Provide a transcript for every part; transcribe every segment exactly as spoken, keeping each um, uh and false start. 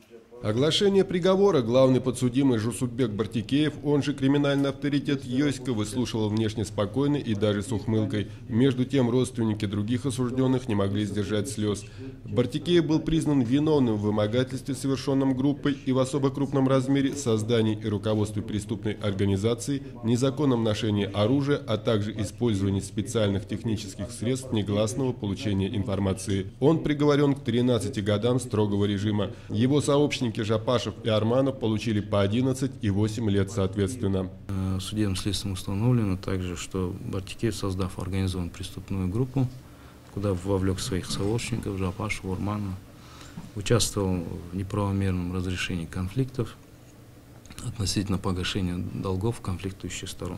Оглашение приговора главный подсудимый Жусупбек Бартикеев, он же криминальный авторитет Йоська, выслушивал внешне спокойно и даже с ухмылкой. Между тем родственники других осужденных не могли сдержать слез. Бартикеев был признан виновным в вымогательстве, совершенном группой и в особо крупном размере, создании и руководстве преступной организации, незаконном ношении оружия, а также использовании специальных технических средств негласного получения информации. Он приговорен к тринадцати годам строгого режима. Его сообщники Жапашев и Арманов получили по одиннадцать и восемь лет соответственно. Судебным следствием установлено также, что Бартикеев, создав организованную преступную группу, куда вовлек своих сообщников Жапашева, Арманова, участвовал в неправомерном разрешении конфликтов относительно погашения долгов конфликтующих сторон,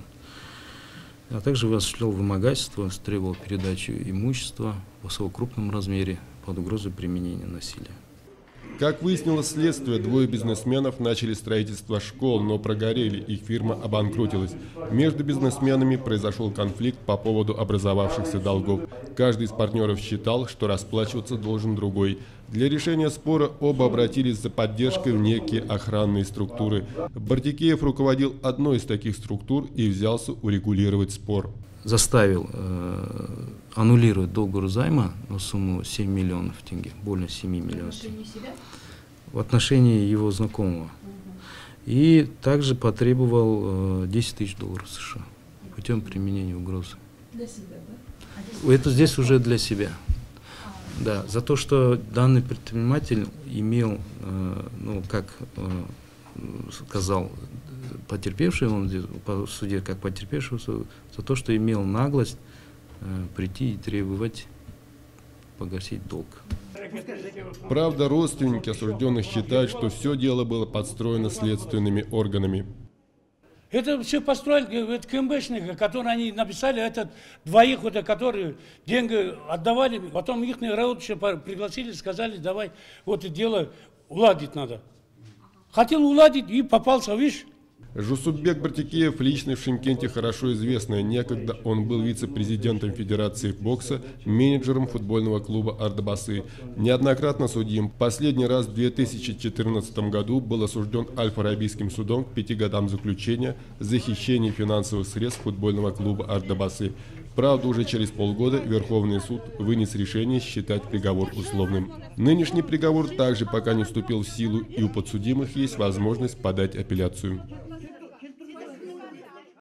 а также осуществлял вымогательство, требовал передачу имущества в особо крупном размере под угрозой применения насилия. Как выяснилось следствие, двое бизнесменов начали строительство школ, но прогорели, их фирма обанкротилась. Между бизнесменами произошел конфликт по поводу образовавшихся долгов. Каждый из партнеров считал, что расплачиваться должен другой. Для решения спора оба обратились за поддержкой в некие охранные структуры. Бартикеев руководил одной из таких структур и взялся урегулировать спор. Заставил э, аннулировать договор займа на сумму семь миллионов тенге, более семи миллионов тенге, в отношении его знакомого. Угу. И также потребовал э, десять тысяч долларов США путем применения угрозы. Для себя, да? Это здесь уже для себя. А, да, за то, что данный предприниматель имел, э, ну, как э, сказал потерпевший, он здесь по суде как потерпевший, за то, что имел наглость э, прийти и требовать погасить долг. Правда, родственники осужденных считают, что все дело было подстроено следственными органами. Это все построили, это КМБшники, которые они написали, этот двоих, вот, которые деньги отдавали, потом их родичи пригласили, сказали, давай, вот это дело уладить надо. Хотел уладить и попался, видишь. Жусупбек Бартикеев – личность в Шымкенте хорошо известная. Некогда он был вице-президентом Федерации бокса, менеджером футбольного клуба «Ардабасы». Неоднократно судим. Последний раз в две тысячи четырнадцатом году был осужден Аль-Фарабийским судом к пяти годам заключения за хищение финансовых средств футбольного клуба «Ардабасы». Правда, уже через полгода Верховный суд вынес решение считать приговор условным. Нынешний приговор также пока не вступил в силу, и у подсудимых есть возможность подать апелляцию.